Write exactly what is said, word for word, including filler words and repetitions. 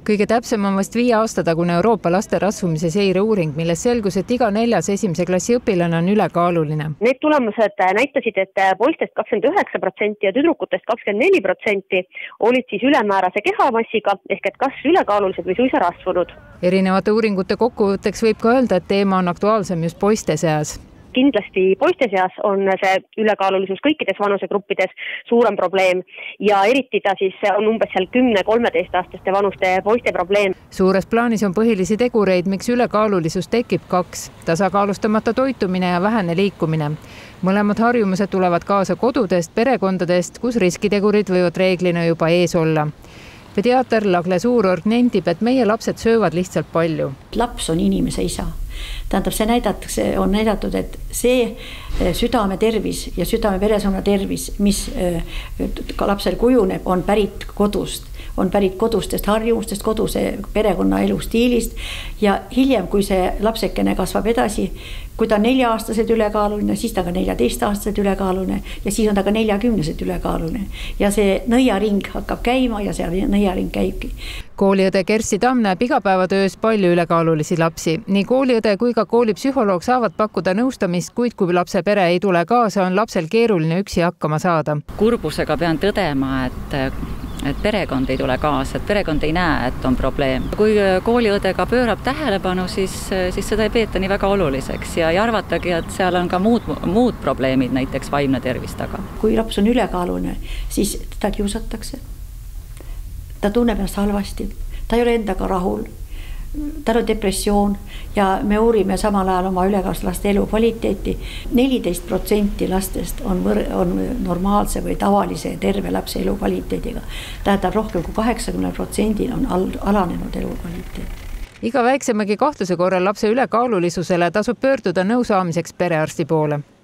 Kõige täpsem on vast viie aasta tagune Euroopa laste rasvumise seire uuring, milles selgus, et iga neljas esimese klassi õpilane on ülekaaluline. Need tulemused näitasid, et poistest kakskümmend üheksa protsenti ja tüdrukutest kakskümmend neli protsenti olid siis ülemäärase kehamassiga, ehk et kas ülekaalulised või suisa rasvunud. Erinevate uuringute kokkuvõtteks võib ka öelda, et teema on aktuaalsem just poiste seas. Kindlasti poiste seas on see ülekaalulisus kõikides vanusegruppides suurem probleem ja eriti ta siis on umbes seal kümne kolmeteist aastaste vanuste poiste probleem. Suures plaanis on põhilisi tegureid, miks ülekaalulisus tekib kaks, tasakaalustamata toitumine ja vähene liikumine. Mõlemad harjumused tulevad kaasa kodudest, perekondadest, kus riskitegurid võivad reeglina juba ees olla. Pediaater Lagle Suurorg nendib, et meie lapsed söövad lihtsalt palju. Laps on inimese isa. Tähendab, see näidatakse, on näidatud, et see südame tervis ja südame veresoono tervis, mis lapsel kujuneb, on pärit kodust. On pärit kodustest harjumustest, koduse perekonna elustiilist ja hiljem, kui see lapsekene kasvab edasi, kui ta on nelja-aastaselt ülekaaluline, siis ta ka neljateist-aastaselt ülekaaluline ja siis on ta ka neljakümneselt ülekaaluline. Ja see nõiaring hakkab käima ja see nõiaring käibki. Kooliõde Kersti Tamm näeb igapäevatöös palju ülekaalulisi lapsi. Nii kooliõde kui ka koolipsühholoog saavad pakkuda nõustamist, kuid kui lapse pere ei tule kaasa, on lapsel keeruline üksi hakkama saada. Kurbusega pean tõdema, et et perekond ei tule kaasa, et perekond ei näe, et on probleem. Kui kooliõdega pöörab tähelepanu, siis, siis seda ei peeta nii väga oluliseks ja ei arvatagi, et seal on ka muud, muud probleemid, näiteks vaimne tervis taga. Kui laps on ülekaaluline, siis ta kiusatakse. Ta tunneb ennast halvasti, ta ei ole endaga rahul, tal on depressioon ja me uurime samal ajal oma ülekaaslaste elu kvaliteeti. neliteist protsenti lastest on, võr- on normaalse või tavalise terve lapse elu kvaliteediga. Tähendab rohkem kui kaheksakümmend protsenti on al- alanenud elu kvaliteet. Iga väiksemagi kahtluse korral lapse ülekaalulisusele tasub pöörduda nõu saamiseks perearsti poole.